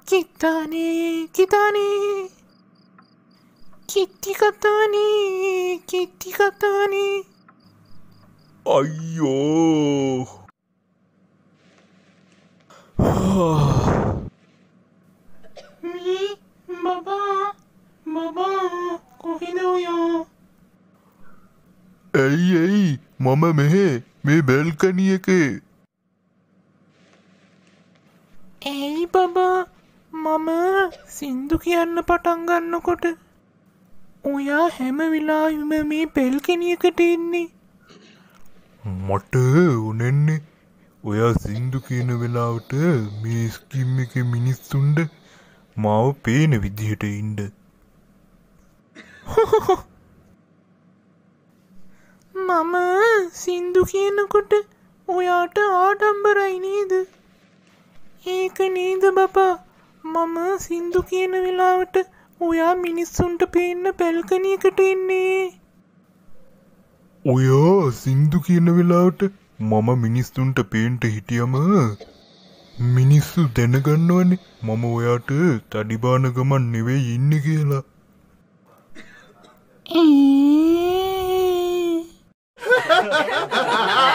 Kitani, kitani, kitty katani, kitty katani. අයියෝ Me, baba, baba, කොහෙද ඔයා? ඇයි මම මෙහෙ මේ බැල්කනි එකේ ඇයි බබා මම සින්දු කියන්න පටන් ගන්නකොට ඔයා හැම වෙලාවෙම මේ බැල්කනි එකට එන්නේ. මට උනෙන්නේ ඔයා සින්දු කියන වෙලාවට මේ ස්කිම් එකේ මිනිස්සුන්ට මාව පේන විදිහට ඉන්න. මම සින්දු කියනකොට ඔයාට ආඩම්බරයි නේද? ඒක නේද බබා මම සින්දු කියන වෙලාවට ඔයා මිනිස්සුන්ට පේන්න බැල්කනි එකට එන්නේ. ඔයා සින්දු කියන වෙලාවට මම මිනිස්සුන්ට පේන්ට හිටියම මිනිස්සු දැනගන්නවනේ මම ඔයාට තඩිබාන ගමන් නෙවෙයි ඉන්නේ කියලා. ඒ